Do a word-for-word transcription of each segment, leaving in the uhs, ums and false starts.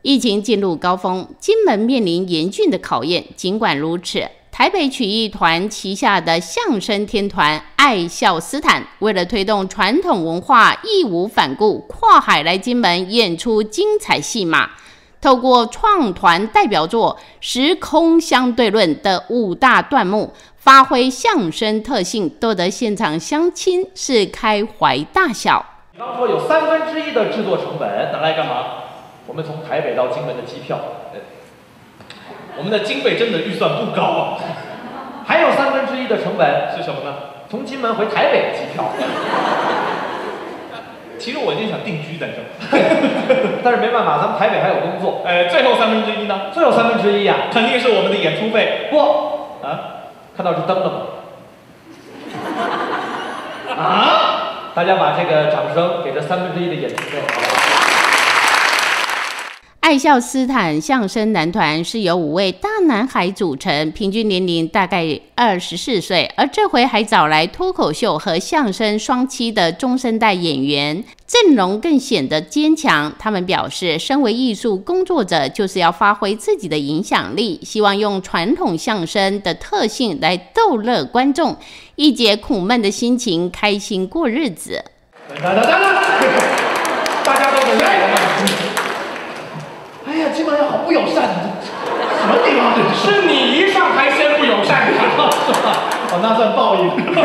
疫情进入高峰，金门面临严峻的考验。尽管如此，台北曲艺团旗下的相声天团爱笑斯坦，为了推动传统文化，义无反顾，跨海来金门演出精彩戏码。透过创团代表作《时空相对论》的五大段目，发挥相声特性，逗得现场乡亲是开怀大笑。 比方说，有三分之一的制作成本拿来干嘛？我们从台北到金门的机票，我们的经费真的预算不高啊。还有三分之一的成本是什么呢？从金门回台北的机票。 其实我已经想定居在这儿， 但是没办法，咱们台北还有工作。 呃，最后三分之一呢？ 最后三分之一呀， 肯定是我们的演出费。 不， 啊， 看到这灯了吗？啊！大家把这个掌声给这三分之一的演出费。 爱笑斯坦相声男团是由五位大男孩组成，平均年龄大概二十四岁，而这回还找来脱口秀和相声双栖的中生代演员，阵容更显得坚强。他们表示，身为艺术工作者，就是要发挥自己的影响力，希望用传统相声的特性来逗乐观众，一解苦闷的心情，开心过日子。 哒哒哒哒，大家都很累。哎呀，金门人好不友善，什么地方？ 是你一上台先不友善的， 是吧？哦，那算报应。对。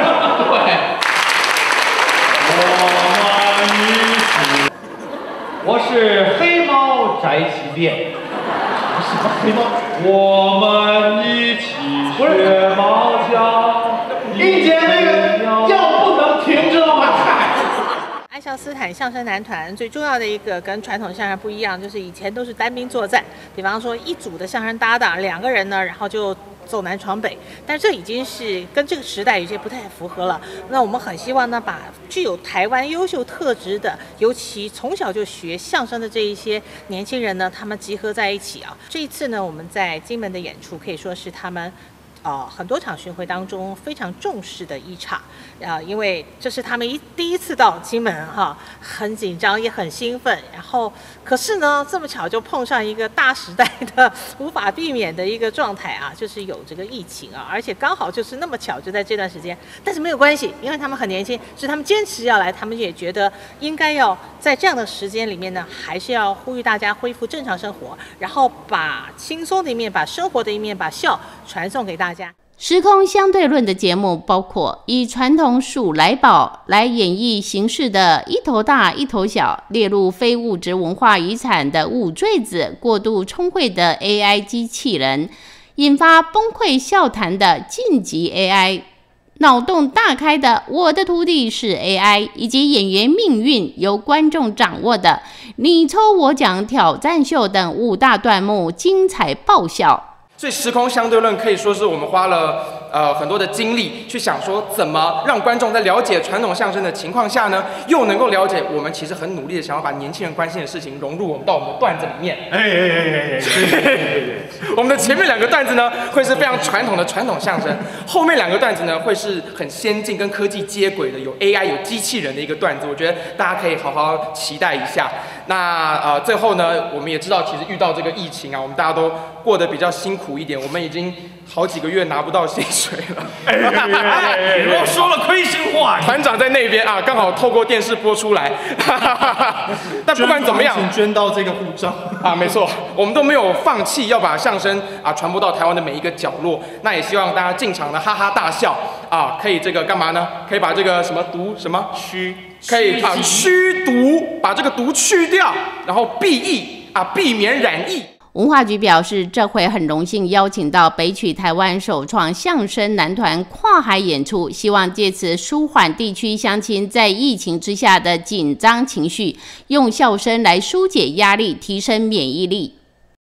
我们一起。我是黑猫宅急便。什么黑猫？我们一起学猫叫。一姐那个叫不能停，知道吗？ 爱笑斯坦相声男团最重要的一个跟传统相声不一样，就是以前都是单兵作战，比方说一组的相声搭档，两个人呢，然后就走南闯北，但这已经是跟这个时代有些不太符合了。那我们很希望呢，把具有台湾优秀特质的，尤其从小就学相声的这一些年轻人呢，他们集合在一起啊。这一次呢，我们在金门的演出可以说是他们呃，很多场巡回当中非常重视的一场，呃，因为这是他们一第一次到金门哈，很紧张也很兴奋。然后，可是呢，这么巧就碰上一个大时代的无法避免的一个状态啊，就是有这个疫情啊，而且刚好就是那么巧就在这段时间。但是没有关系，因为他们很年轻，是他们坚持要来，他们也觉得应该要在这样的时间里面呢，还是要呼吁大家恢复正常生活，然后把轻松的一面、把生活的一面、把笑传送给大家。 时空相对论的节目包括以传统鼠来宝来演绎形式的一头大一头小，列入非物质文化遗产的五坠子，过度聪慧的 A I 机器人，引发崩溃笑谈的晋级 A I， 脑洞大开的我的徒弟是 A I， 以及演员命运由观众掌握的你抽我奖挑战秀等五大段目，精彩爆笑。 所以时空相对论可以说是我们花了呃很多的精力去想说，怎么让观众在了解传统相声的情况下呢，又能够了解我们其实很努力的想要把年轻人关心的事情融入我们到我们的段子里面。 哎哎哎哎哎！ 我们的前面两个段子呢，会是非常传统的传统相声，后面两个段子呢，会是很先进跟科技接轨的，有 A I 有机器人的一个段子，我觉得大家可以好好期待一下。那呃最后呢，我们也知道，其实遇到这个疫情啊，我们大家都过得比较辛苦一点，我们已经好几个月拿不到薪水了。 你又说了亏心话。 团长在那边啊，刚好透过电视播出来。但不管怎么样， 请捐到这个护照啊，没错，我们都没有放弃要把相声啊传播到台湾的每一个角落。那也希望大家进场的哈哈大笑啊，可以这个干嘛呢？可以把这个什么毒什么虚， 可以啊驱毒，把这个毒去掉，然后避疫啊，避免染疫。 文化局表示，这回很荣幸邀请到北曲台湾首创相声男团跨海演出，希望借此舒缓地区乡亲在疫情之下的紧张情绪，用笑声来疏解压力，提升免疫力。